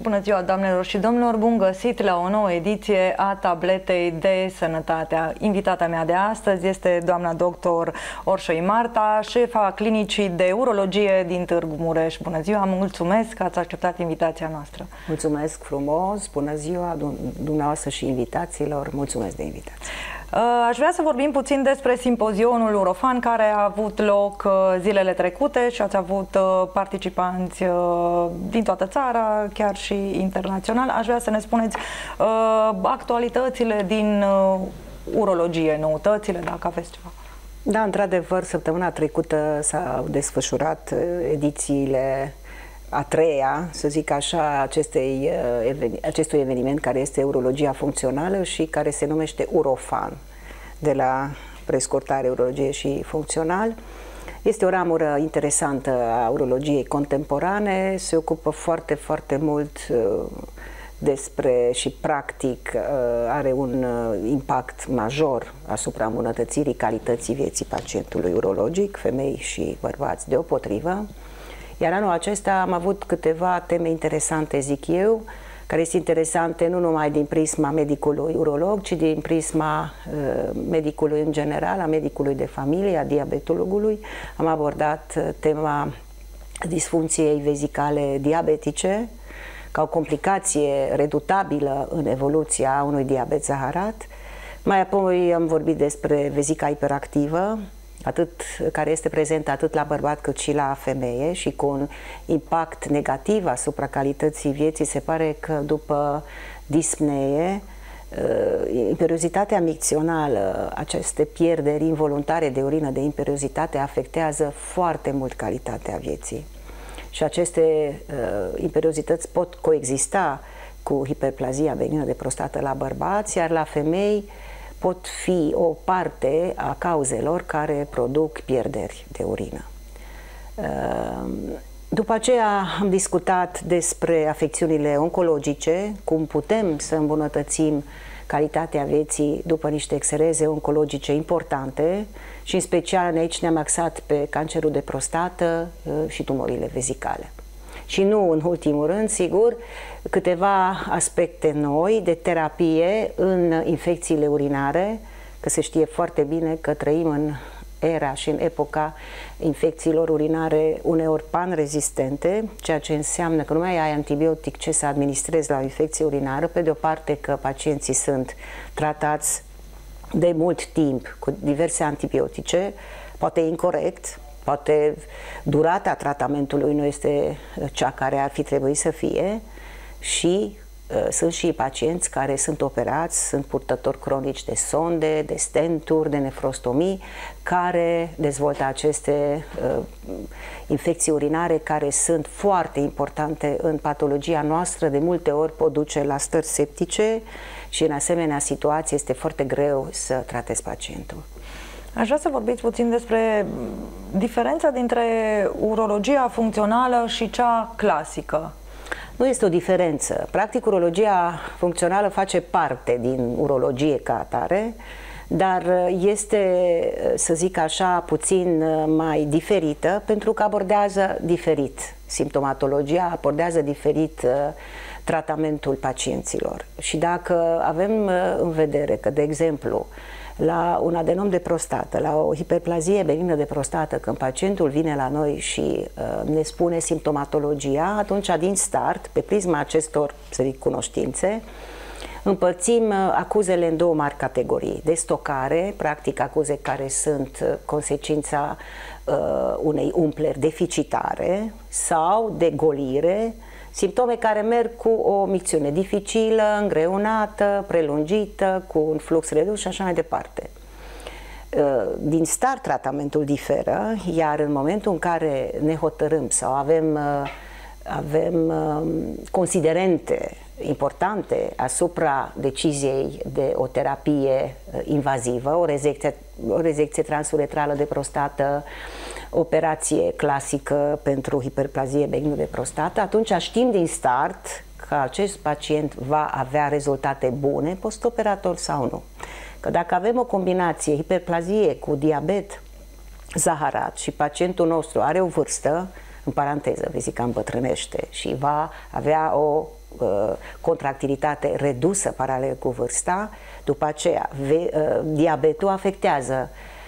Bună ziua, doamnelor și domnilor! Bun găsit la o nouă ediție a Tabletei de Sănătate. Invitata mea de astăzi este doamna doctor Orșoi Marta, șefa clinicii de urologie din Târgu Mureș. Bună ziua, mulțumesc că ați acceptat invitația noastră. Mulțumesc frumos, bună ziua dumneavoastră și invitațiilor, mulțumesc de invitație. Aș vrea să vorbim puțin despre simpozionul Urofan care a avut loc zilele trecute și ați avut participanți din toată țara, chiar și internațional. Aș vrea să ne spuneți actualitățile din urologie, noutățile, dacă aveți ceva. Da, într-adevăr, săptămâna trecută s-au desfășurat edițiile a treia, să zic așa, acestui eveniment care este urologia funcțională și care se numește Urofan, de la prescurtare urologie și funcțional. Este o ramură interesantă a urologiei contemporane, se ocupă foarte, foarte mult despre și practic are un impact major asupra îmbunătățirii calității vieții pacientului urologic, femei și bărbați deopotrivă. Iar anul acesta am avut câteva teme interesante, zic eu, care sunt interesante nu numai din prisma medicului urolog, ci din prisma medicului în general, a medicului de familie, a diabetologului. Am abordat tema disfuncției vezicale diabetice, ca o complicație redutabilă în evoluția unui diabet zaharat. Mai apoi am vorbit despre vezica hiperactivă, care este prezentă atât la bărbat cât și la femeie și cu un impact negativ asupra calității vieții. Se pare că după dispnee, imperiozitatea micțională, aceste pierderi involuntare de urină, de imperiozitate, afectează foarte mult calitatea vieții. Și aceste imperiozități pot coexista cu hiperplazia benină de prostată la bărbați, iar la femei pot fi o parte a cauzelor care produc pierderi de urină. După aceea am discutat despre afecțiunile oncologice, cum putem să îmbunătățim calitatea vieții după niște exereze oncologice importante și în special aici ne-am axat pe cancerul de prostată și tumorile vezicale. Și nu în ultimul rând, sigur, câteva aspecte noi de terapie în infecțiile urinare, că se știe foarte bine că trăim în era și în epoca infecțiilor urinare uneori panrezistente, ceea ce înseamnă că nu mai ai antibiotic ce să administrezi la o infecție urinară, pe de o parte că pacienții sunt tratați de mult timp cu diverse antibiotice, poate incorect, poate durata tratamentului nu este cea care ar fi trebuit să fie și sunt și pacienți care sunt operați, sunt purtători cronici de sonde, de stenturi, de nefrostomii, care dezvoltă aceste infecții urinare care sunt foarte importante în patologia noastră, de multe ori pot duce la stări septice și în asemenea situații este foarte greu să tratezi pacientul. Aș vrea să vorbiți puțin despre diferența dintre urologia funcțională și cea clasică. Nu este o diferență. Practic, urologia funcțională face parte din urologie ca atare, dar este, să zic așa, puțin mai diferită pentru că abordează diferit simptomatologia, abordează diferit tratamentul pacienților. Și dacă avem în vedere că, de exemplu, la un adenom de prostată, la o hiperplazie benină de prostată, când pacientul vine la noi și ne spune simptomatologia, atunci din start, pe prisma acestor, să zic, cunoștințe, împărțim acuzele în două mari categorii. De stocare, practic acuze care sunt consecința unei umpleri deficitare, sau de golire, simptome care merg cu o micțiune dificilă, îngreunată, prelungită, cu un flux redus și așa mai departe. Din start tratamentul diferă, iar în momentul în care ne hotărâm sau avem considerente importante asupra deciziei de o terapie invazivă, o rezecție transuretrală de prostată, operație clasică pentru hiperplazie benină de prostată, atunci știm din start că acest pacient va avea rezultate bune postoperator sau nu. Că dacă avem o combinație hiperplazie cu diabet zaharat și pacientul nostru are o vârstă, în paranteză, vezica îmbătrânește și va avea o contractilitate redusă paralel cu vârsta. După aceea, diabetul afectează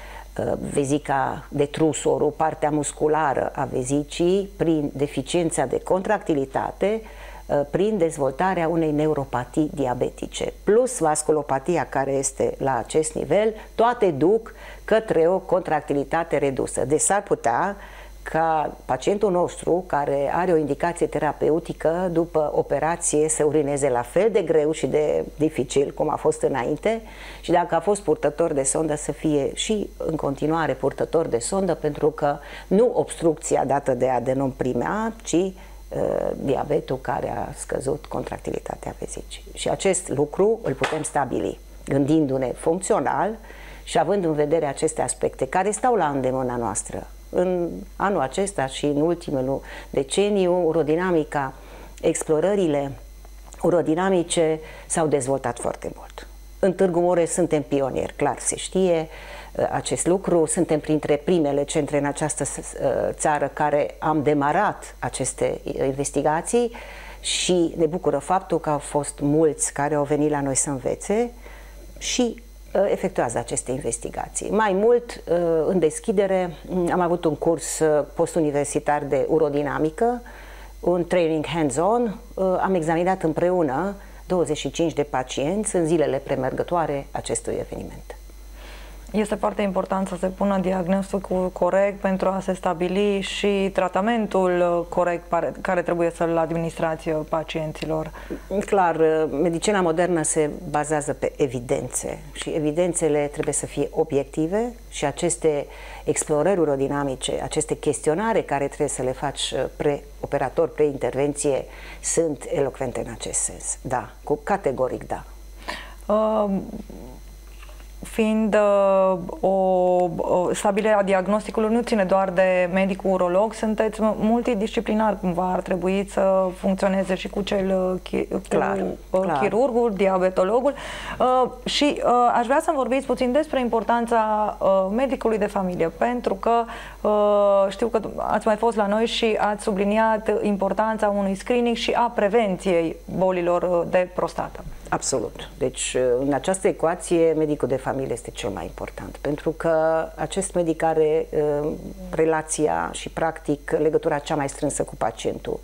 vezica detrusorul, partea musculară a vezicii, prin deficiența de contractilitate, prin dezvoltarea unei neuropatii diabetice. Plus vasculopatia care este la acest nivel, toate duc către o contractilitate redusă. Deci s-ar putea ca pacientul nostru, care are o indicație terapeutică, după operație să urineze la fel de greu și de dificil cum a fost înainte, și dacă a fost purtător de sondă să fie și în continuare purtător de sondă, pentru că nu obstrucția dată de adenom primea, ci diabetul care a scăzut contractilitatea vezicii. Și acest lucru îl putem stabili gândindu-ne funcțional și având în vedere aceste aspecte care stau la îndemâna noastră. În anul acesta și în ultimul deceniu, urodinamica, explorările urodinamice s-au dezvoltat foarte mult. În Târgu Mureș suntem pionieri, clar se știe acest lucru, suntem printre primele centre în această țară care am demarat aceste investigații și ne bucură faptul că au fost mulți care au venit la noi să învețe și efectuează aceste investigații. Mai mult, în deschidere, am avut un curs postuniversitar de urodinamică, un training hands-on, am examinat împreună 25 de pacienți în zilele premergătoare acestui eveniment. Este foarte important să se pună diagnosticul corect pentru a se stabili și tratamentul corect care trebuie să-l administrați pacienților. Clar, medicina modernă se bazează pe evidențe și evidențele trebuie să fie obiective și aceste explorări urodinamice, aceste chestionare care trebuie să le faci preoperator, pre-intervenție, sunt elocvente în acest sens. Da, categoric da. Fiind stabilirea diagnosticului nu ține doar de medicul urolog, sunteți multidisciplinar cumva, ar trebui să funcționeze și cu cel chirurgul, diabetologul și aș vrea să vorbiți puțin despre importanța medicului de familie, pentru că știu că ați mai fost la noi și ați subliniat importanța unui screening și a prevenției bolilor de prostată. Absolut. Deci, în această ecuație, medicul de familie este cel mai important, pentru că acest medic are relația și, practic, legătura cea mai strânsă cu pacientul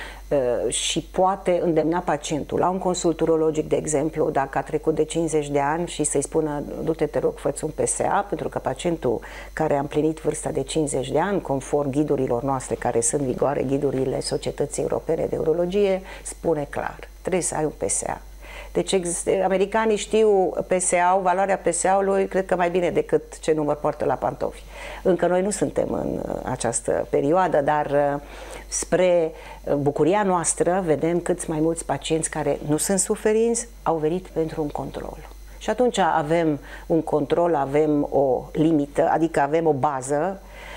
și poate îndemna pacientul la un consult urologic, de exemplu, dacă a trecut de 50 de ani și să-i spună: du-te, te rog, fă-ți un PSA, pentru că pacientul care a împlinit vârsta de 50 de ani, conform ghidurilor noastre care sunt în vigoare, ghidurile Societății Europene de Urologie, spune clar, trebuie să ai un PSA. Deci americanii știu PSA-ul, valoarea PSA-ului, cred că mai bine decât ce număr poartă la pantofi. Încă noi nu suntem în această perioadă, dar spre bucuria noastră vedem câți mai mulți pacienți care nu sunt suferinți au venit pentru un control. Și atunci avem un control, avem o limită, adică avem o bază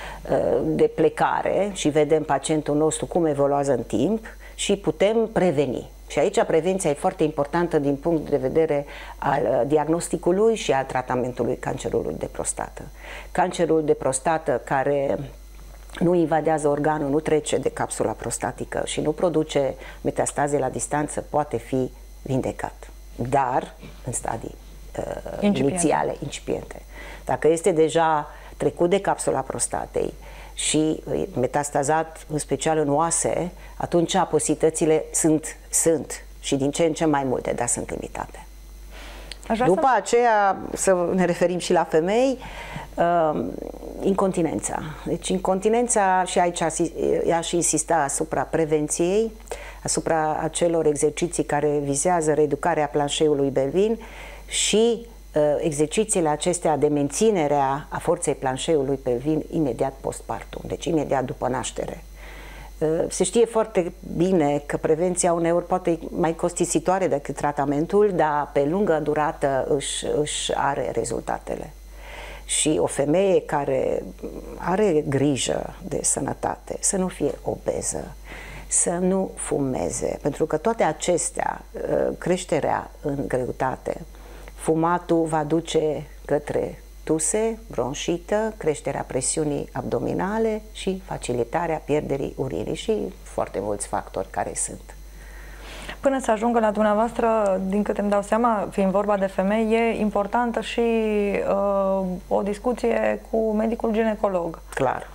de plecare și vedem pacientul nostru cum evoluează în timp și putem preveni. Și aici prevenția e foarte importantă din punct de vedere al diagnosticului și al tratamentului cancerului de prostată. Cancerul de prostată care nu invadează organul, nu trece de capsula prostatică și nu produce metastaze la distanță, poate fi vindecat, dar în stadii inițiale, incipiente. Dacă este deja trecut de capsula prostatei și metastazat, în special în oase, atunci posibilitățile sunt și din ce în ce mai multe, dar sunt limitate. După aceea, să ne referim și la femei, incontinența. Deci incontinența, și aici aș insista asupra prevenției, asupra acelor exerciții care vizează reeducarea planșeului pelvin și exercițiile acestea de menținere a forței planșeului pelvin imediat postpartum, deci imediat după naștere. Se știe foarte bine că prevenția uneori poate mai costisitoare decât tratamentul, dar pe lungă durată își are rezultatele. Și o femeie care are grijă de sănătate, să nu fie obeză, să nu fumeze, pentru că toate acestea, creșterea în greutate, fumatul va duce către tuse, bronșită, creșterea presiunii abdominale și facilitarea pierderii urinii și foarte mulți factori care sunt. până să ajungă la dumneavoastră, din câte îmi dau seama, fiind vorba de femei, e importantă și o discuție cu medicul ginecolog. Clar.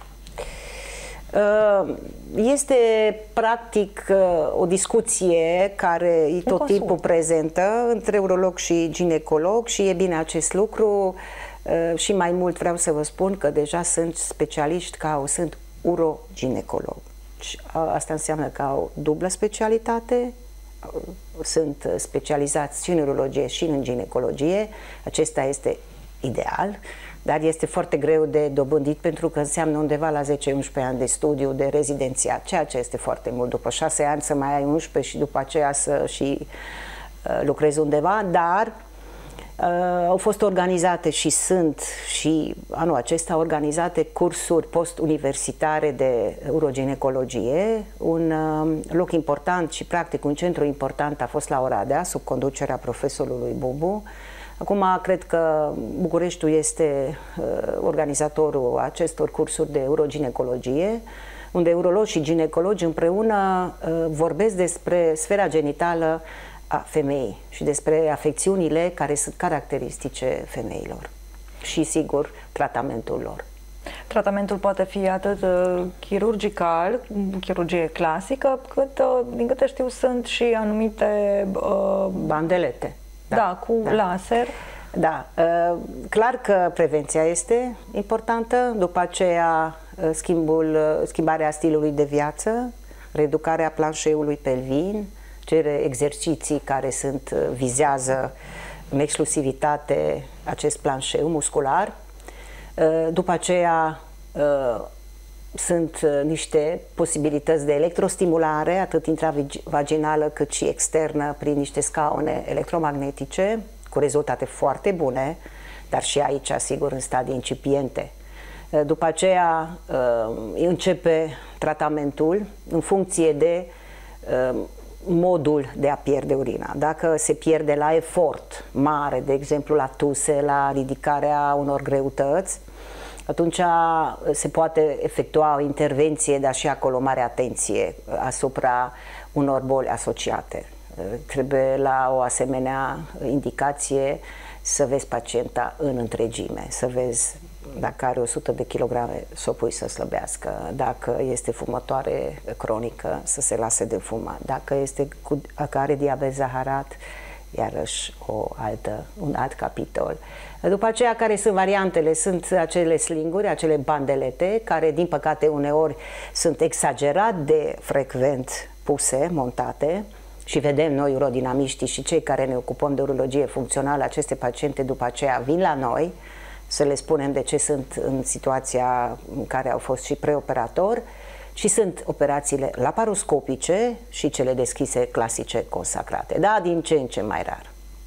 Este practic o discuție care e tot timpul prezentă între urolog și ginecolog și e bine acest lucru și mai mult vreau să vă spun că deja sunt specialiști sunt uroginecolog. Asta înseamnă că au dublă specialitate, sunt specializați și în urologie și în ginecologie. Acesta este ideal, dar este foarte greu de dobândit pentru că înseamnă undeva la 10-11 ani de studiu, de rezidențiat, ceea ce este foarte mult. După 6 ani să mai ai 11 și după aceea să și lucrezi undeva, dar au fost organizate și sunt și anul acesta organizate cursuri post-universitare de uroginecologie. Un loc important și practic un centru important a fost la Oradea, sub conducerea profesorului Bubu. Acum cred că Bucureștiul este organizatorul acestor cursuri de uroginecologie, unde urologi și ginecologi împreună vorbesc despre sfera genitală a femeii și despre afecțiunile care sunt caracteristice femeilor și, sigur, tratamentul lor. Tratamentul poate fi atât chirurgical, chirurgie clasică, cât, din câte știu, sunt și anumite... bandelete. Da, cu laser. Da, clar că prevenția este importantă, după aceea schimbarea stilului de viață, reeducarea planșeului pelvin, cere exerciții care vizează în exclusivitate acest planșeu muscular. După aceea sunt niște posibilități de electrostimulare, atât intravaginală cât și externă, prin niște scaune electromagnetice, cu rezultate foarte bune, dar și aici, sigur, în stadii incipiente. După aceea începe tratamentul în funcție de modul de a pierde urina. Dacă se pierde la efort mare, de exemplu la tuse, la ridicarea unor greutăți, atunci se poate efectua o intervenție, dar și acolo mare atenție asupra unor boli asociate. Trebuie la o asemenea indicație să vezi pacienta în întregime, să vezi dacă are 100 de kilograme, să o pui să slăbească, dacă este fumătoare cronică, să se lase de fumat, dacă are diabet zaharat, iarăși un alt capitol. După aceea, care sunt variantele? Sunt acele slinguri, acele bandelete, care din păcate uneori sunt exagerat de frecvent puse, montate, și vedem noi, urodinamiștii și cei care ne ocupăm de urologie funcțională, aceste paciente după aceea vin la noi să le spunem de ce sunt în situația în care au fost și preoperator, și sunt operațiile laparoscopice și cele deschise clasice consacrate. Da, din ce în ce mai rar.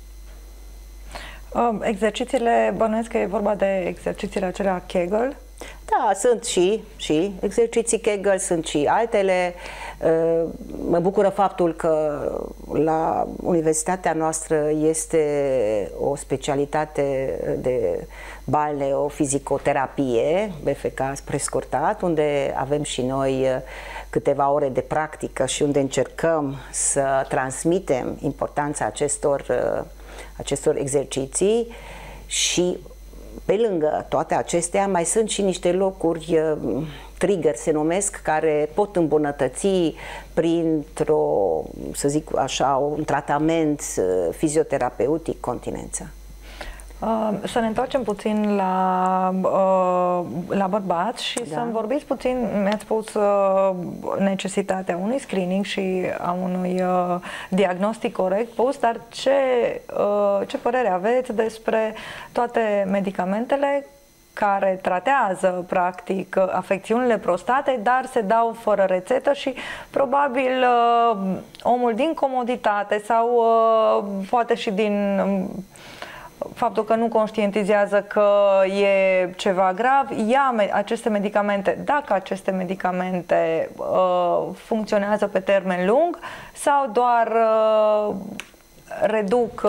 Exercițiile, bănuiesc că e vorba de exercițiile acelea Kegel? Da, sunt și exerciții Kegel, sunt și altele. Mă bucură faptul că la universitatea noastră este o specialitate de balneofizicoterapie, BFK prescurtat, unde avem și noi câteva ore de practică și unde încercăm să transmitem importanța acestor exerciții. Și pe lângă toate acestea mai sunt și niște locuri trigger, se numesc, care pot îmbunătăți să zic așa, un tratament fizioterapeutic continența. Să ne întoarcem puțin la bărbați și să-mi vorbiți puțin, mi-ați spus necesitatea unui screening și a unui diagnostic corect pus, dar ce părere aveți despre toate medicamentele care tratează practic afecțiunile prostatei, dar se dau fără rețetă și probabil omul din comoditate sau poate și din faptul că nu conștientizează că e ceva grav, ia aceste medicamente, dacă aceste medicamente funcționează pe termen lung sau doar reduc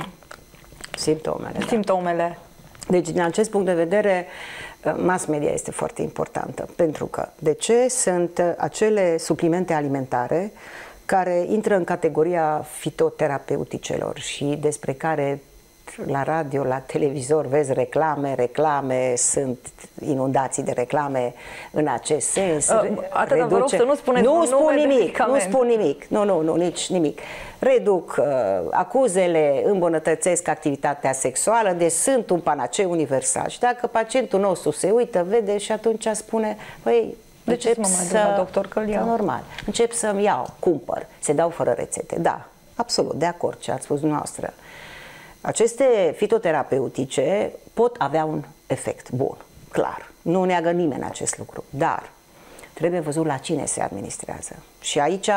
simptomele. Deci, din acest punct de vedere, mass media este foarte importantă. Pentru că, de ce? Sunt acele suplimente alimentare care intră în categoria fitoterapeuticelor și despre care la radio, la televizor vezi reclame, sunt inundații de reclame în acest sens. Atâta vă rog să nu spuneți nu spun nimic, nu, nici nimic. Reduc acuzele, îmbunătățesc activitatea sexuală, deci sunt un panaceu universal. Și dacă pacientul nostru se uită, vede și atunci spune, păi, normal, încep să-mi iau, cumpăr, se dau fără rețete. Da, absolut, de acord ce ați spus dumneavoastră. Aceste fitoterapeutice pot avea un efect bun, clar. Nu neagă nimeni acest lucru, dar trebuie văzut la cine se administrează. Și aici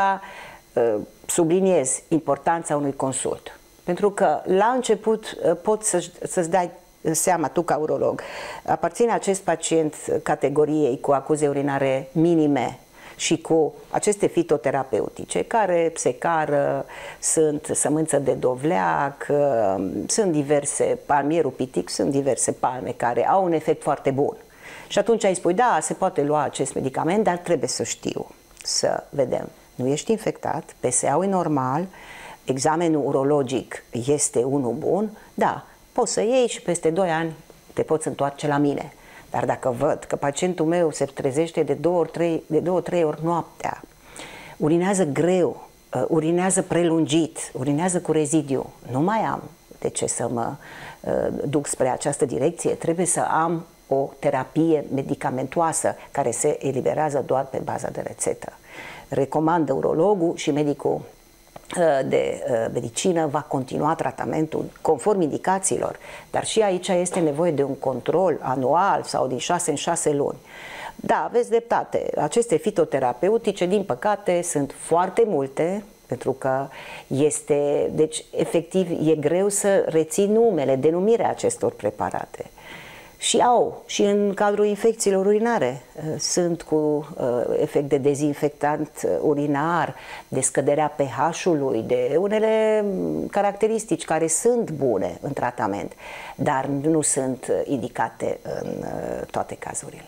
subliniez importanța unui consult. Pentru că la început poți să-ți dai seama, tu ca urolog, aparține acest pacient categoriei cu acuze urinare minime și cu aceste fitoterapeutice care se cară, sunt sămânță de dovleac, sunt diverse, palmierul pitic, sunt diverse palme care au un efect foarte bun. Și atunci îi spui, da, se poate lua acest medicament, dar trebuie să știu, să vedem. Nu ești infectat, PSA-ul e normal, examenul urologic este unul bun, da, poți să iei și peste 2 ani te poți întoarce la mine. Dar dacă văd că pacientul meu se trezește de 2-3 ori noaptea, urinează greu, urinează prelungit, urinează cu rezidiu, nu mai am de ce să mă duc spre această direcție, trebuie să am o terapie medicamentoasă care se eliberează doar pe bază de rețetă. Recomandă urologul și medicul de medicină va continua tratamentul conform indicațiilor, dar și aici este nevoie de un control anual sau din 6 în 6 luni. Da, aveți dreptate, aceste fitoterapeutice, din păcate, sunt foarte multe, pentru că este, deci, efectiv, e greu să reții numele, denumirea acestor preparate. Și în cadrul infecțiilor urinare sunt cu efect de dezinfectant urinar, de scăderea pH-ului, de unele caracteristici care sunt bune în tratament, dar nu sunt indicate în toate cazurile.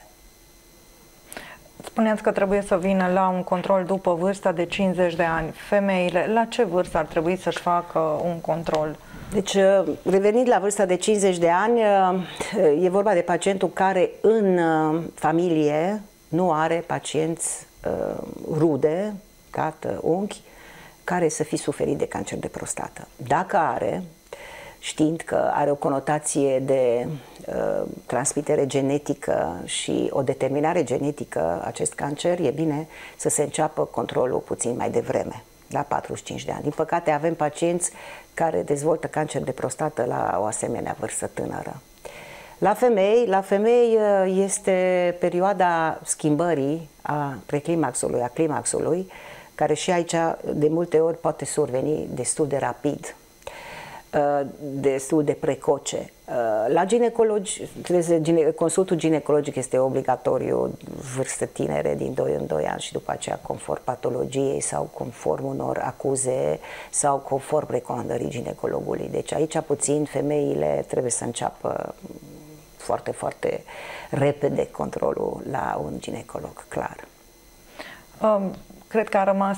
Spuneați că trebuie să vină la un control după vârsta de 50 de ani. Femeile, la ce vârstă ar trebui să-și facă un control? Deci, revenind la vârsta de 50 de ani, e vorba de pacientul care în familie nu are pacienți rude, tată, unchi, care să fi suferit de cancer de prostată. Dacă are, știind că are o conotație de transmitere genetică și o determinare genetică acest cancer, e bine să se înceapă controlul puțin mai devreme, la 45 de ani. Din păcate avem pacienți care dezvoltă cancer de prostată la o asemenea vârstă tânără. La femei este perioada schimbării a preclimaxului, a climaxului, care și aici de multe ori poate surveni destul de rapid, destul de precoce. La ginecologi, consultul ginecologic este obligatoriu, vârstă tinere, din 2 în 2 ani și după aceea conform patologiei sau conform unor acuze sau conform recomandării ginecologului. Deci aici puțin femeile trebuie să înceapă foarte, foarte repede controlul la un ginecolog, clar. Cred că a rămas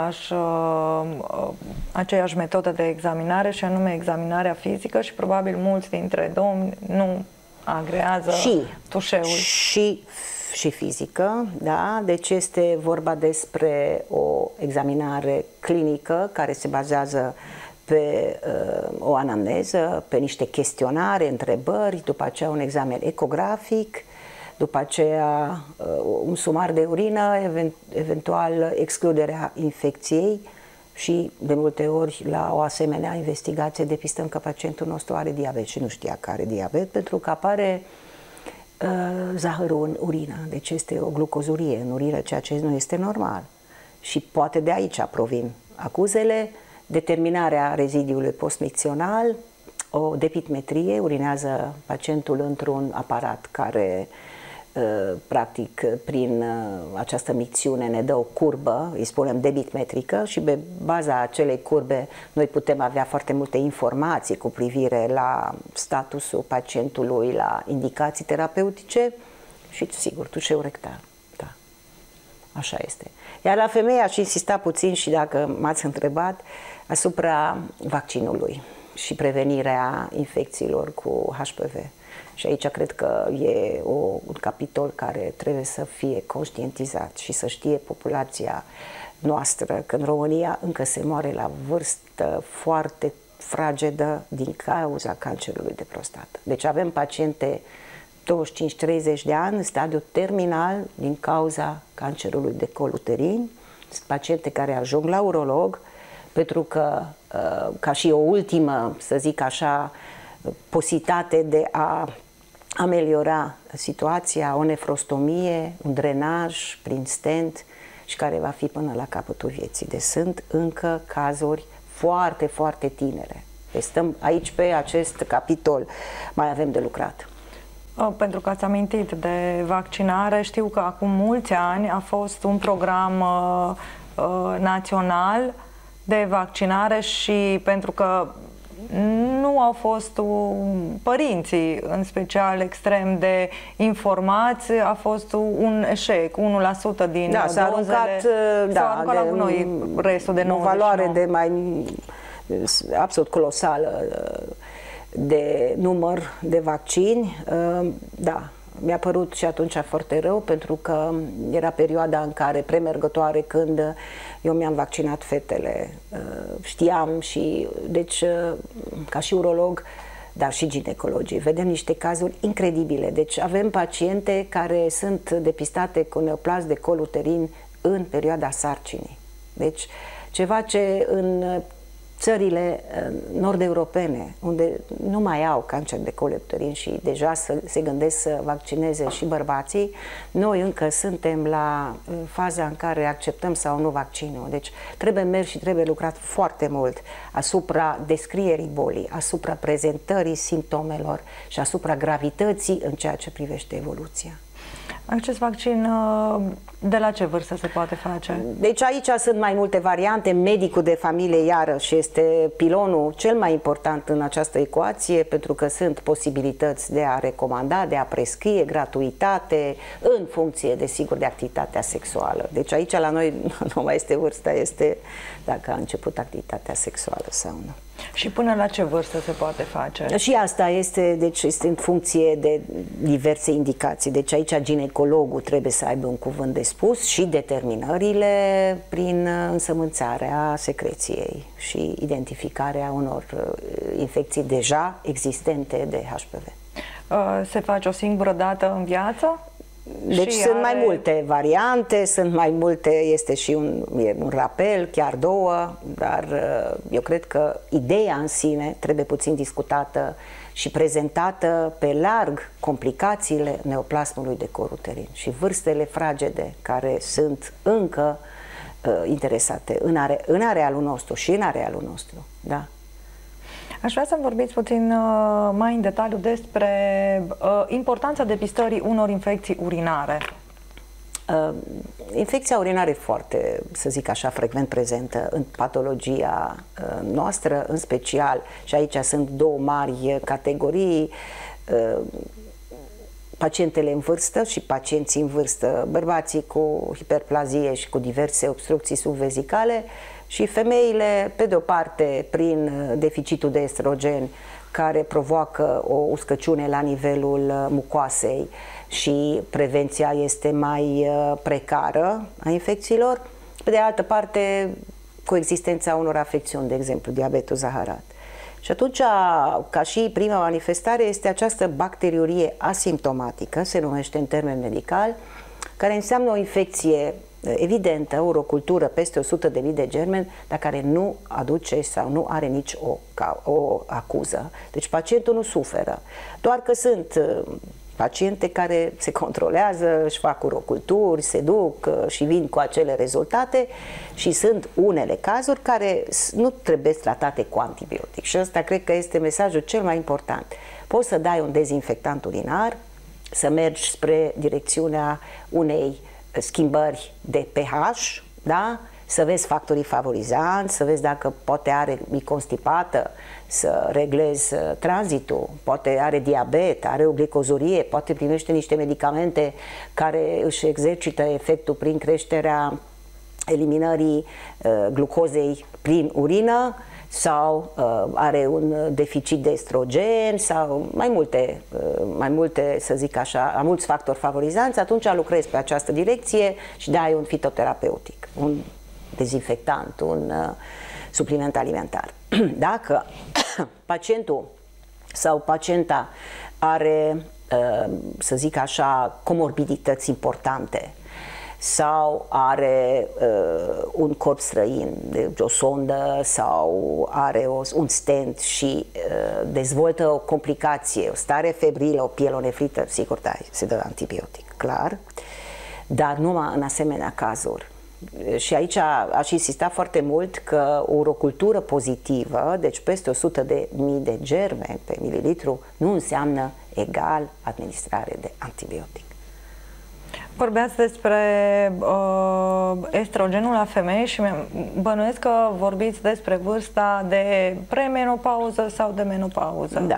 aceeași metodă de examinare și anume examinarea fizică și probabil mulți dintre domni nu agrează tușeul. Și fizică, da, deci este vorba despre o examinare clinică care se bazează pe o anamneză, pe niște chestionare, întrebări, după aceea un examen ecografic, după aceea un sumar de urină, eventual excluderea infecției și de multe ori la o asemenea investigație depistăm că pacientul nostru are diabet și nu știa că are diabet pentru că apare zahărul în urină, deci este o glucozurie în urină, ceea ce nu este normal și poate de aici provin acuzele, determinarea rezidiului postmicțional, o depitmetrie, urinează pacientul într-un aparat care practic prin această micțiune ne dă o curbă, îi spunem debit metrică și pe baza acelei curbe noi putem avea foarte multe informații cu privire la statusul pacientului, la indicații terapeutice și sigur tușeu rectal. Da. Așa este. Iar la femeie aș insista puțin, și dacă m-ați întrebat, asupra vaccinului și prevenirea infecțiilor cu HPV. Și aici cred că e un capitol care trebuie să fie conștientizat și să știe populația noastră că în România încă se moare la vârstă foarte fragedă din cauza cancerului de prostată. Deci avem paciente 25-30 de ani în stadiu terminal din cauza cancerului de col uterin, paciente care ajung la urolog pentru că, ca și o ultimă, să zic așa, posibilitate de a ameliora situația, o nefrostomie, un drenaj prin stent și care va fi până la capătul vieții. Deci sunt încă cazuri foarte, foarte tinere. Deci stăm aici pe acest capitol, mai avem de lucrat. Pentru că ați amintit de vaccinare, știu că acum mulți ani a fost un program național de vaccinare și pentru că nu au fost părinții, în special, extrem de informați, a fost un eșec, 1% din dozele s-a aruncat la gunoi restul de 99%. O valoare de mai absolut colosală de număr de vaccini, da. Mi-a părut și atunci foarte rău, pentru că era perioada în care premergătoare, când eu mi-am vaccinat fetele, știam și, deci, ca și urolog, dar și ginecologii, vedem niște cazuri incredibile. Deci avem paciente care sunt depistate cu neoplas de col uterin în perioada sarcinii. Deci ceva ce în țările nord-europene, unde nu mai au cancer de col uterin și deja se gândesc să vaccineze și bărbații, noi încă suntem la faza în care acceptăm sau nu vaccinul. Deci trebuie mers și trebuie lucrat foarte mult asupra descrierii bolii, asupra prezentării simptomelor și asupra gravității în ceea ce privește evoluția. Acest vaccin, de la ce vârstă se poate face? Deci aici sunt mai multe variante. Medicul de familie, iarăși, este pilonul cel mai important în această ecuație, pentru că sunt posibilități de a recomanda, de a prescrie, gratuitate, în funcție, desigur, de activitatea sexuală. Deci aici la noi nu mai este vârsta, este dacă a început activitatea sexuală sau nu. Și până la ce vârstă se poate face? Și asta este, deci este în funcție de diverse indicații. Deci aici ginecologul trebuie să aibă un cuvânt de spus și determinările prin însămânțarea secreției și identificarea unor infecții deja existente de HPV. Se face o singură dată în viață? Deci sunt mai multe variante, sunt mai multe, este și un rapel, chiar două, dar eu cred că ideea în sine trebuie puțin discutată și prezentată pe larg, complicațiile neoplasmului de col uterin și vârstele fragede care sunt încă interesate în arealul nostru și în arealul nostru, da. Aș vrea să vorbiți puțin mai în detaliu despre importanța depistării unor infecții urinare. Infecția urinară e foarte, să zic așa, frecvent prezentă în patologia noastră, în special, și aici sunt două mari categorii, pacientele în vârstă și pacienții în vârstă, bărbații cu hiperplazie și cu diverse obstrucții subvezicale, și femeile, pe de o parte, prin deficitul de estrogen, care provoacă o uscăciune la nivelul mucoasei și prevenția este mai precară a infecțiilor, pe de altă parte, coexistența unor afecțiuni, de exemplu, diabetul zaharat. Și atunci, ca și prima manifestare, este această bacteriurie asimptomatică, se numește în termen medical, care înseamnă o infecție evidentă, o cultură peste 100.000 de germeni, dar care nu aduce sau nu are nici o acuză. Deci pacientul nu suferă. Doar că sunt paciente care se controlează, își fac uroculturi, se duc și vin cu acele rezultate, și sunt unele cazuri care nu trebuie tratate cu antibiotic. Și ăsta cred că este mesajul cel mai important. Poți să dai un dezinfectant urinar, să mergi spre direcțiunea unei schimbări de pH, da? să vezi factorii favorizanți, să vezi dacă poate e constipată, să reglezi tranzitul, poate are diabet, are o glicozurie, poate primește niște medicamente care își exercită efectul prin creșterea eliminării glucozei prin urină, sau are un deficit de estrogen sau mai multe, să zic așa, mulți factori favorizanți, atunci lucrezi pe această direcție și dai un fitoterapeutic, un dezinfectant, un supliment alimentar. Dacă pacientul sau pacienta are, să zic așa, comorbidități importante, sau are un corp străin, deci o sondă, sau are un stent și dezvoltă o complicație, o stare febrilă, o pielonefrită, sigur, da, se dă antibiotic, clar, dar numai în asemenea cazuri. Și aici aș insista foarte mult că o urocultură pozitivă, deci peste 100.000 de germeni pe mililitru, nu înseamnă egal administrare de antibiotic. Vorbeați despre estrogenul la femei și bănuiesc că vorbiți despre vârsta de premenopauză sau de menopauză. Da.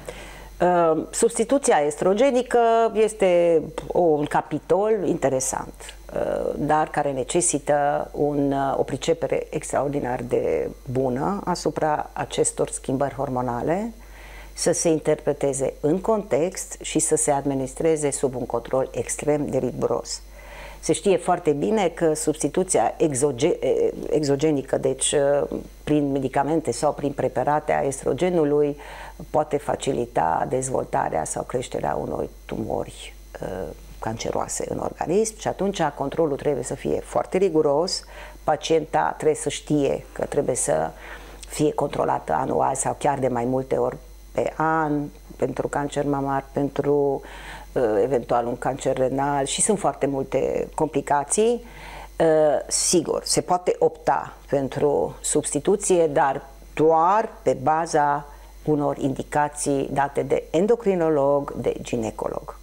Substituția estrogenică este un capitol interesant, dar care necesită o pricepere extraordinar de bună asupra acestor schimbări hormonale, să se interpreteze în context și să se administreze sub un control extrem de riguros. Se știe foarte bine că substituția exogenică, deci prin medicamente sau prin preparate a estrogenului, poate facilita dezvoltarea sau creșterea unor tumori canceroase în organism și atunci controlul trebuie să fie foarte riguros, pacienta trebuie să știe că trebuie să fie controlată anual sau chiar de mai multe ori pe an, pentru cancer mamar, pentru eventual un cancer renal și sunt foarte multe complicații. Sigur, se poate opta pentru substituție, dar doar pe baza unor indicații date de endocrinolog, de ginecolog.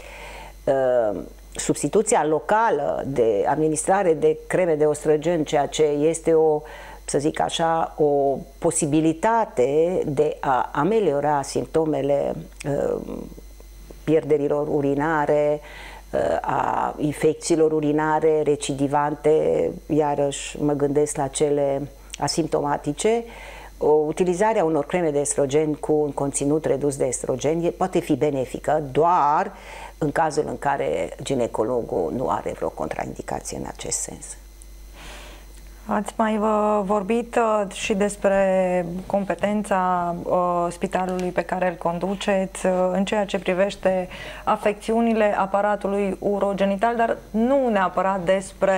Substituția locală de administrare de creme de estrogen, ceea ce este să zic așa, o posibilitate de a ameliora simptomele pierderilor urinare, a infecțiilor urinare recidivante, iarăși mă gândesc la cele asimptomatice. Utilizarea unor creme de estrogen cu un conținut redus de estrogen poate fi benefică doar în cazul în care ginecologul nu are vreo contraindicație în acest sens. Ați mai vorbit și despre competența spitalului pe care îl conduceți în ceea ce privește afecțiunile aparatului urogenital, dar nu neapărat despre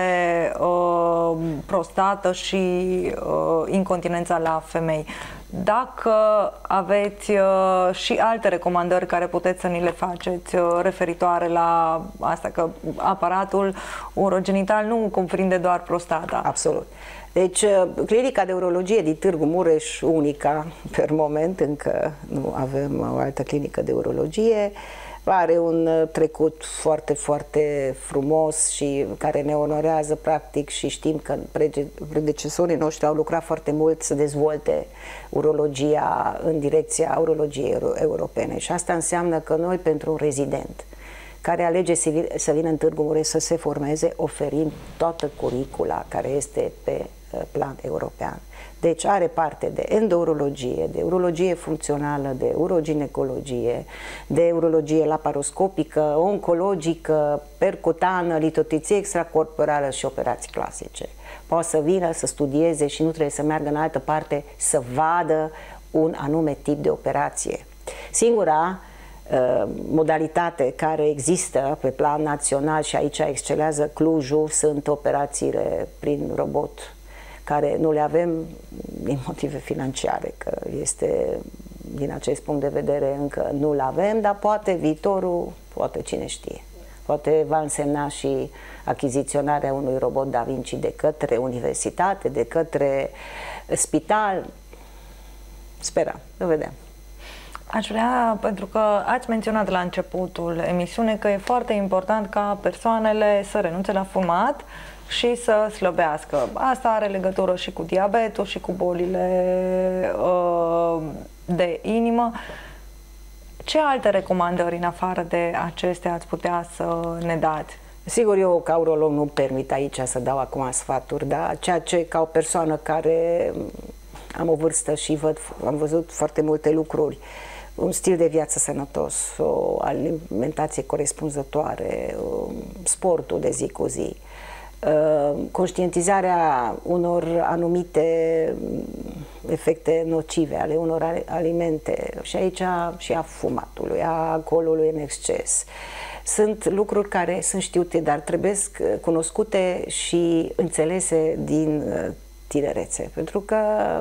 prostată și incontinența la femei. Dacă aveți și alte recomandări care puteți să ni le faceți referitoare la asta, că aparatul urogenital nu cuprinde doar prostata. Absolut. Deci, clinica de urologie din Târgu Mureș, unica per moment, încă nu avem o altă clinică de urologie, are un trecut foarte, foarte frumos și care ne onorează practic și știm că predecesorii noștri au lucrat foarte mult să dezvolte urologia în direcția urologiei europene și asta înseamnă că noi pentru un rezident care alege să vină în Târgu Mureș să se formeze, oferim toată curicula care este pe plan european. Deci are parte de endourologie, de urologie funcțională, de uroginecologie, de urologie laparoscopică, oncologică, percutană, litotripsie extracorporală și operații clasice. Poate să vină să studieze și nu trebuie să meargă în altă parte să vadă un anume tip de operație. Singura modalitate care există pe plan național și aici excelează Clujul sunt operațiile prin robot, care nu le avem din motive financiare, că este, din acest punct de vedere, încă nu le avem, dar poate viitorul, poate cine știe. Poate va însemna și achiziționarea unui robot Da Vinci de către universitate, de către spital. Sperăm, să vedem. Aș vrea, pentru că ați menționat la începutul emisiunii că e foarte important ca persoanele să renunțe la fumat și să slăbească. Asta are legătură și cu diabetul și cu bolile de inimă. Ce alte recomandări în afară de acestea ați putea să ne dați? Sigur, eu ca urolog nu permit aici să dau acum sfaturi, dar ceea ce ca o persoană care am o vârstă și am văzut foarte multe lucruri, un stil de viață sănătos, o alimentație corespunzătoare, sportul de zi cu zi, conștientizarea unor anumite efecte nocive ale unor alimente și aici și a fumatului, a alcoolului în exces. Sunt lucruri care sunt știute, dar trebuie cunoscute și înțelese din tinerețe, pentru că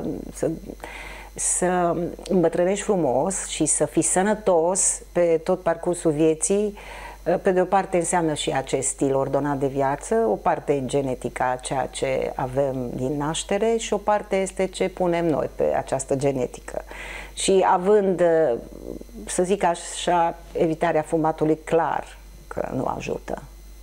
să îmbătrânești frumos și să fii sănătos pe tot parcursul vieții, pe de o parte înseamnă și acest stil ordonat de viață, o parte e genetica, ceea ce avem din naștere, și o parte este ce punem noi pe această genetică. Și având, să zic așa, evitarea fumatului, clar că nu ajută.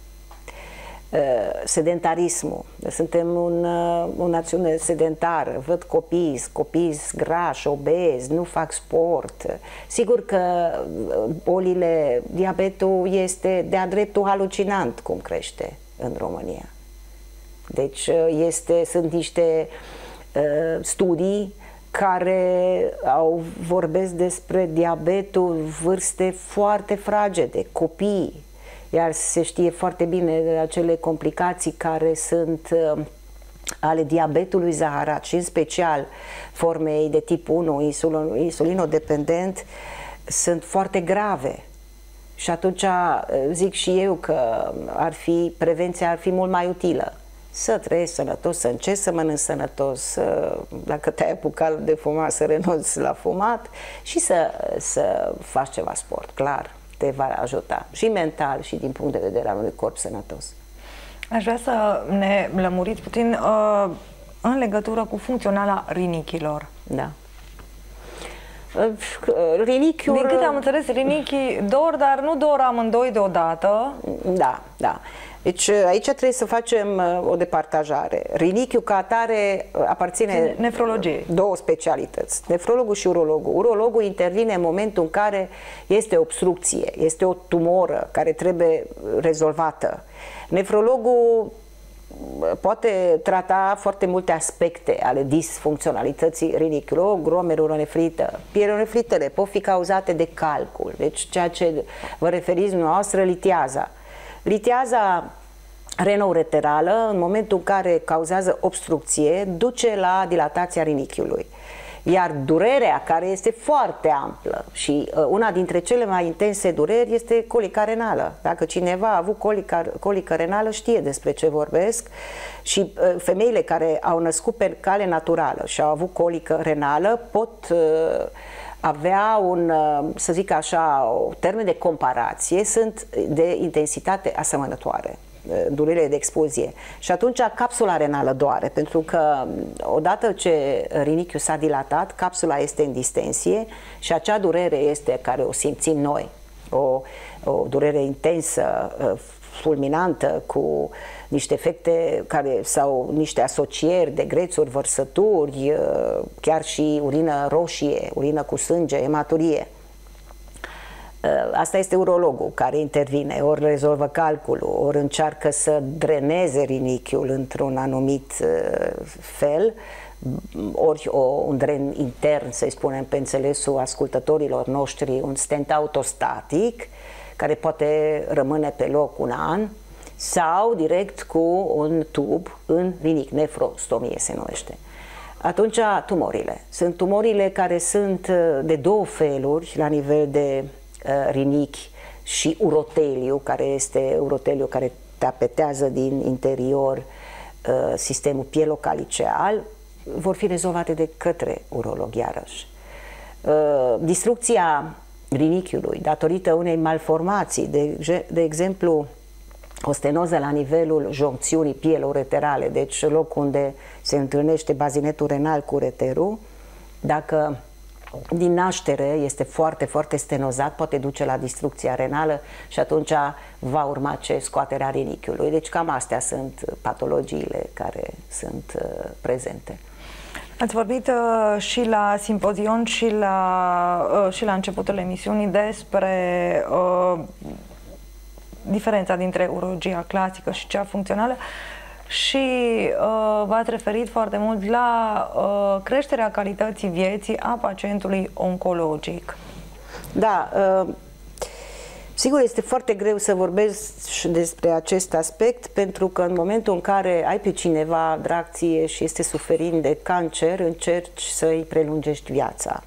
Sedentarismul. Suntem o națiune sedentară. Văd copii grași, obezi, nu fac sport. Sigur că bolile, diabetul este de-a dreptul halucinant cum crește în România. Deci sunt niște studii care vorbesc despre diabetul vârste foarte fragede, copii. Iar se știe foarte bine de acele complicații care sunt ale diabetului zaharat și în special formei de tip 1, insulinodependent, sunt foarte grave. Și atunci zic și eu că prevenția ar fi mult mai utilă. Să trăiești sănătos, să încerci să mănânci sănătos, dacă te-ai apucat de fumat, să renunți la fumat și să faci ceva sport, clar. Te va ajuta și mental și din punct de vedere al unui corp sănătos. Aș vrea să ne lămuriți puțin în legătură cu funcționala rinichilor. Da. Rinichiul... Din câte am înțeles, rinichii dor, dar nu dor amândoi deodată. Da, da. Deci aici trebuie să facem o departajare. Rinichiul ca atare aparține nefrologiei. Două specialități, nefrologul și urologul. Urologul intervine în momentul în care este obstrucție, este o tumoră care trebuie rezolvată. Nefrologul poate trata foarte multe aspecte ale disfuncționalității rinichiului, o glomerulonefrită. Pielonefritele pot fi cauzate de calcul, deci ceea ce vă referiți dumneavoastră, litiaza. Litiaza renoureterală, în momentul în care cauzează obstrucție, duce la dilatația rinichiului. Iar durerea, care este foarte amplă și una dintre cele mai intense dureri, este colica renală. Dacă cineva a avut colică renală, știe despre ce vorbesc. Și femeile care au născut pe cale naturală și au avut colică renală pot avea să zic așa, o termen de comparație, sunt de intensitate asemănătoare, durerile de expozie. Și atunci capsula renală doare, pentru că odată ce rinichiul s-a dilatat, capsula este în distensie și acea durere este care o simțim noi, o durere intensă, fulminantă, cu niște efecte sau niște asocieri de grețuri, vărsături, chiar și urină roșie, urină cu sânge, ematurie. Asta este urologul care intervine, ori rezolvă calculul, ori încearcă să dreneze rinichiul într-un anumit fel, ori un dren intern, să-i spunem pe înțelesul ascultătorilor noștri, un stent autostatic, care poate rămâne pe loc un an, sau direct cu un tub în rinichi, nefrostomie se numește. Atunci, tumorile. Sunt tumorile care sunt de două feluri la nivel de rinichi și uroteliu, care este uroteliu care tapetează din interior sistemul pielocaliceal, vor fi rezolvate de către urolog iarăși. Distrucția rinichiului datorită unei malformații, de exemplu o stenoză la nivelul joncțiunii pielo-ureterale, deci loc unde se întâlnește bazinetul renal cu ureterul, dacă din naștere este foarte, foarte stenozat, poate duce la distrucția renală și atunci va urma scoaterea rinichiului. Deci cam astea sunt patologiile care sunt prezente. Ați vorbit și la simpozion și la începutul emisiunii despre diferența dintre urologia clasică și cea funcțională și v-ați referit foarte mult la creșterea calității vieții a pacientului oncologic. Da, sigur este foarte greu să vorbesc despre acest aspect, pentru că în momentul în care ai pe cineva drag ție și este suferind de cancer, încerci să-i prelungești viața.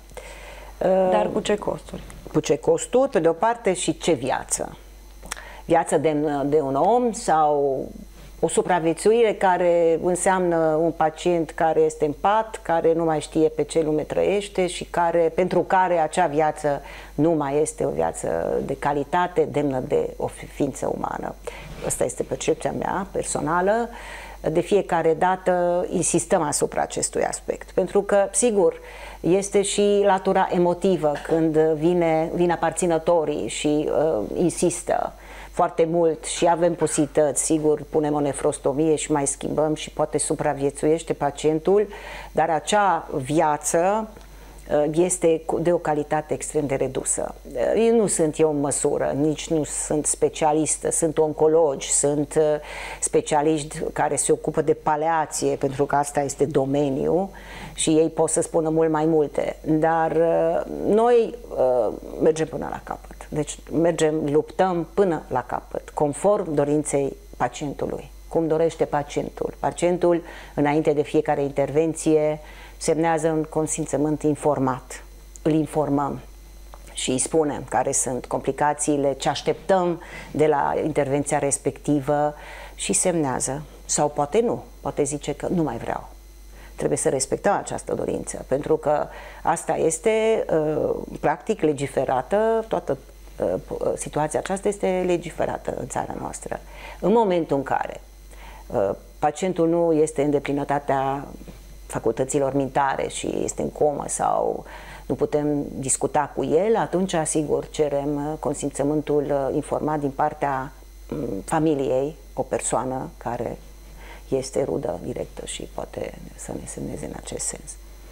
Dar cu ce costuri? Cu ce costuri, pe de o parte, și ce viață? Viață de un om sau o supraviețuire care înseamnă un pacient care este în pat, care nu mai știe pe ce lume trăiește și pentru care acea viață nu mai este o viață de calitate demnă de o ființă umană. Asta este percepția mea personală. De fiecare dată insistăm asupra acestui aspect, pentru că, sigur, este și latura emotivă când vin aparținătorii și insistă foarte mult și avem posibilități, sigur, punem o nefrostomie și mai schimbăm și poate supraviețuiește pacientul, dar acea viață este de o calitate extrem de redusă. Nu sunt eu în măsură, nici nu sunt specialistă, sunt oncologi, sunt specialiști care se ocupă de paleație, pentru că asta este domeniul și ei pot să spună mult mai multe, dar noi mergem până la capăt. Deci luptăm până la capăt, conform dorinței pacientului, cum dorește pacientul. Pacientul, înainte de fiecare intervenție, semnează un consimțământ informat. Îl informăm și îi spunem care sunt complicațiile, ce așteptăm de la intervenția respectivă și semnează. Sau poate nu, poate zice că nu mai vreau. Trebuie să respectăm această dorință, pentru că asta este practic legiferată, toată situația aceasta este legiferată în țara noastră. În momentul în care pacientul nu este în deplinătatea facultăților mintare și este în comă sau nu putem discuta cu el, atunci, sigur, cerem consimțământul informat din partea familiei, o persoană care este rudă directă și poate să ne semneze în acest sens.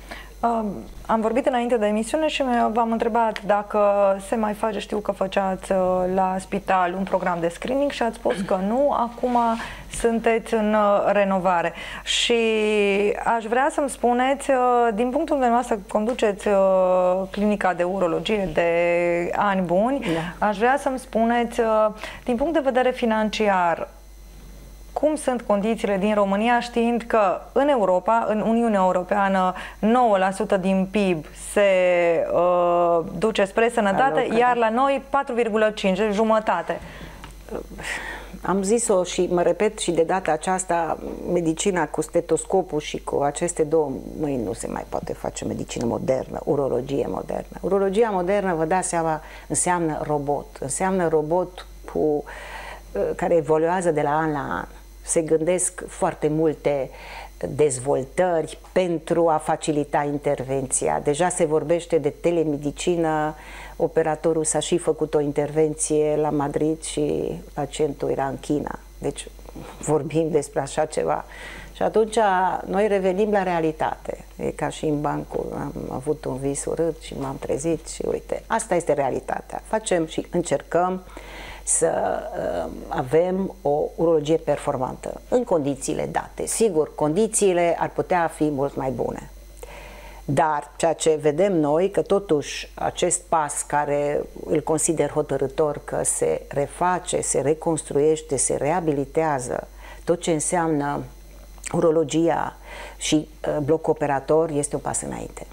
Am vorbit înainte de emisiune și v-am întrebat dacă se mai face, știu că făceați la spital un program de screening și ați spus că nu, acum sunteți în renovare. Și aș vrea să-mi spuneți, din punctul de noastră, conduceți clinica de urologie de ani buni, da. Aș vrea să-mi spuneți, din punct de vedere financiar, cum sunt condițiile din România, știind că în Europa, în Uniunea Europeană, 9% din PIB se duce spre sănătate, iar la noi 4,5%, jumătate. Am zis-o și mă repet și de data aceasta, medicina cu stetoscopul și cu aceste două mâini nu se mai poate face medicină modernă, urologie modernă. Urologia modernă, vă dați seama, înseamnă robot care evoluează de la an la an. Se gândesc foarte multe dezvoltări pentru a facilita intervenția. Deja se vorbește de telemedicină, operatorul s-a și făcut o intervenție la Madrid și pacientul era în China. Deci vorbim despre așa ceva. Și atunci noi revenim la realitate. E ca și în bancul, am avut un vis urât și m-am trezit și uite, asta este realitatea. Facem și încercăm să avem o urologie performantă în condițiile date. Sigur, condițiile ar putea fi mult mai bune. Dar ceea ce vedem noi, că totuși acest pas care îl consider hotărâtor, că se reface, se reconstruiește, se reabilitează, tot ce înseamnă urologia și bloc operator, este un pas înainte.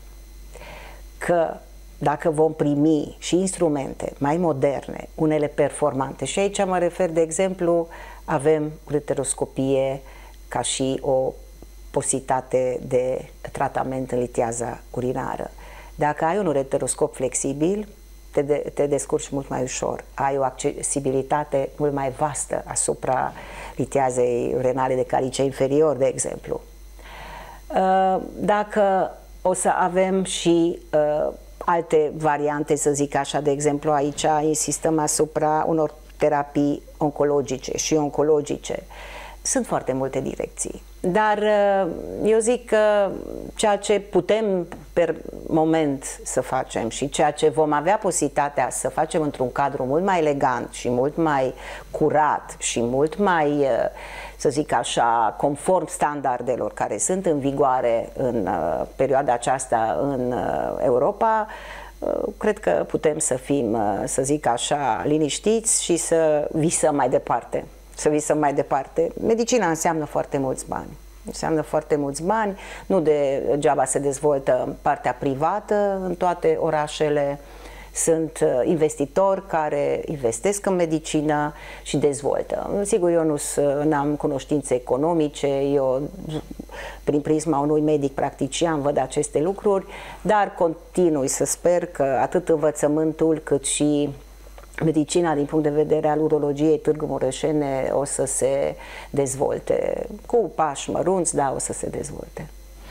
Că dacă vom primi și instrumente mai moderne, unele performante, și aici mă refer, de exemplu, avem ureteroscopie ca și o posibilitate de tratament în litiaza urinară. Dacă ai un ureteroscop flexibil, te descurci mult mai ușor. Ai o accesibilitate mult mai vastă asupra litiazei renale de calice inferior, de exemplu. Dacă o să avem și alte variante, să zic așa. De exemplu, aici insistăm asupra unor terapii oncologice și oncologice. Sunt foarte multe direcții, dar eu zic că ceea ce putem per moment să facem și ceea ce vom avea posibilitatea să facem într-un cadru mult mai elegant și mult mai curat și mult mai, să zic așa, conform standardelor care sunt în vigoare în perioada aceasta în Europa, cred că putem să fim, să zic așa, liniștiți și să visăm mai departe. Să visăm mai departe. Medicina înseamnă foarte mulți bani. Înseamnă foarte mulți bani, nu degeaba se dezvoltă partea privată în toate orașele. Sunt investitori care investesc în medicină și dezvoltă. Sigur, eu nu am cunoștințe economice, eu prin prisma unui medic practician văd aceste lucruri, dar continui să sper că atât învățământul cât și medicina din punct de vedere al urologiei Târgu Mureșene o să se dezvolte. Cu pași mărunți, da, o să se dezvolte.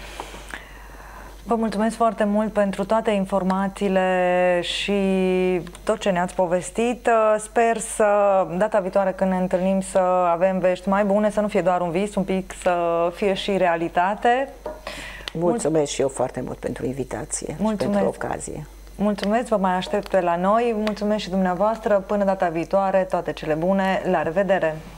Vă mulțumesc foarte mult pentru toate informațiile și tot ce ne-ați povestit. Sper să, data viitoare când ne întâlnim, să avem vești mai bune, să nu fie doar un vis, un pic să fie și realitate. Mulțumesc și eu foarte mult pentru invitație și pentru ocazie. Mulțumesc, vă mai aștept pe la noi. Mulțumesc și dumneavoastră. Până data viitoare, toate cele bune. La revedere!